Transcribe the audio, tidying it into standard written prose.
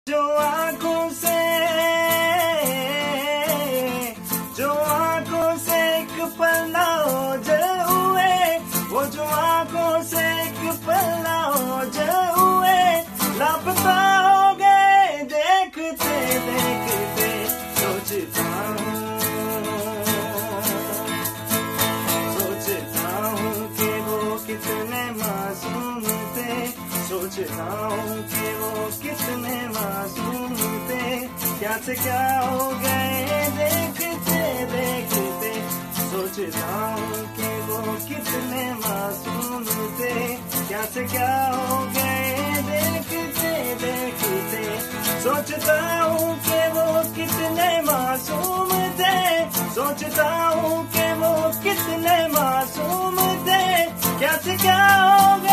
जो आंखों से एक पल ओझल हुए, वो जो आंखों से एक पल ओझल हुए, लापता हो गए देखते देखते। सोचता हूँ कि वो कितने मासूम थे, सोचता हूँ कि वो कितने मासूम थे। क्या से क्या हो गए देखते देखते। सोचता हूँ कि वो कितने मासूम थे, क्या से क्या हो गए देखते देखते। सोचता हूँ कि वो कितने मासूम थे, सोचता हूँ कि वो कितने मासूम थे, क्या से क्या हो गए